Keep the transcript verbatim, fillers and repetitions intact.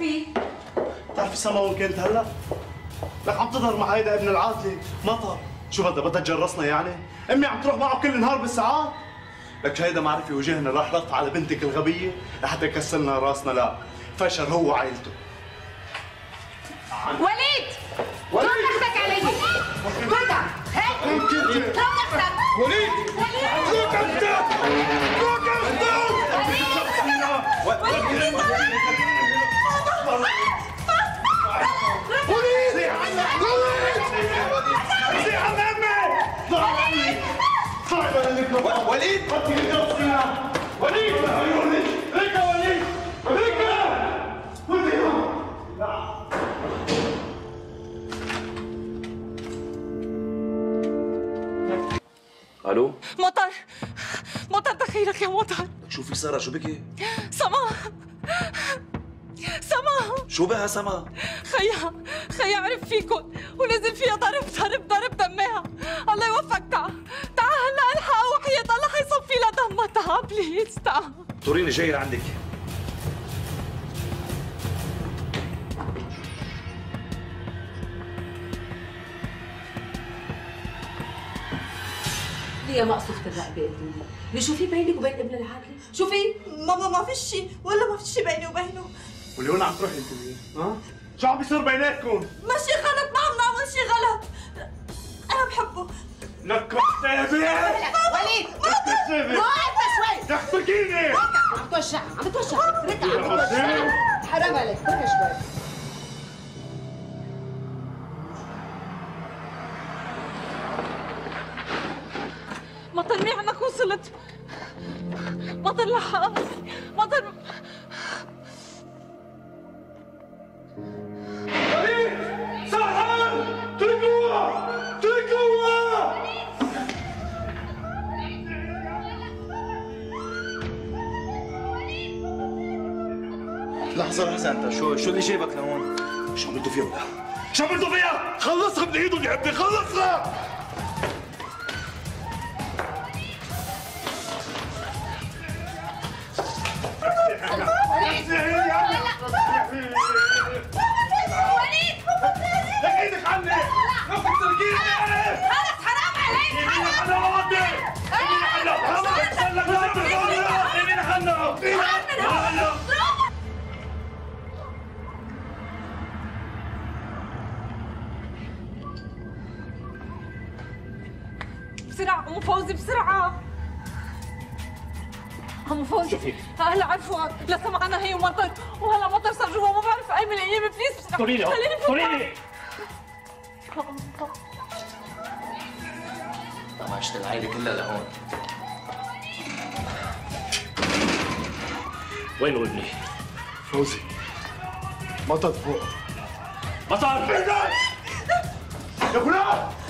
في؟ بتعرفي سما وين كنت هلا؟ لك عم تظهر مع هيدا ابن العاطلة مطر، شو بدها بدها تجرسنا يعني؟ امي عم تروح معه كل نهار بالساعات؟ لك هيدا معرفة وجهنا راح رط على بنتك الغبية لحتى يكسرنا راسنا، لا فشل هو وعائلته. وليد! وليد! ضرب نفسك علي! كندا! هيك! ضرب نفسك! وليد! ضرب نفسك! ضرب نفسك! وليد! وليد! زي عنا! زي عنا امي! وليد! وليد! وليد! وليد! ريكا وليد! ريكا! الو مطر مطر دخيلك يا مطر. شو في ساره؟ شو بكي؟ سما سما شو بها سما؟ خيا خيا عرف فيكم ونزل فيها ضرب ضرب ضرب دمها. الله يوفقك. تعال تعال هلا الحق وحياة الله حيصفي لها دمها. تعال بليز تعال. طوريني جاي لعندك. يا مقصوفة الرقبة قلتولي، ليه شو في بينك وبين ابن العاقلة؟ شو في؟ ماما ما في شيء، ولا ما في شيء بيني وبينه. وليون عم تروحي انت وين؟ ها؟ شو عم بيصير بيناتكم؟ ماشي غلط، ما عم نعمل شيء غلط. أنا بحبه. لك كذابة! وليد! كذابة! وقف شوي! رح تركيني! عم توشع، عم توشع، رد عم توشع. حرام عليك، كل شوي. مطر مين عنك وصلت؟ مطر لحق مطر. وليد! سرحان! تركوها! تركوها! لحظة لحظة انت شو شو اللي جايبك لهون؟ شو عملتوا فيها ولا؟ شو عملتوا فيها؟ خلصها من ايدهم يا ابني، خلصها! وليد! لك ايدك عني! لو كنت تركيني! خلص حرام عليك! يمين حنا وعدي! يمين حنا! حرام احسن لك لا تركونا! يمين حنا! يمين حنا! بسرعة أم فوزي بسرعة. أم فوزي شو في؟ هلا عرفوا لسه معنا هي ومطر وهلا مطر صار جوا ما بعرف أي من الأيام. بليز طوليني طوليني. طمشت العائلة كلها لهون. وين ابني؟ فوزي مطر فوق. مطر! يا فلان!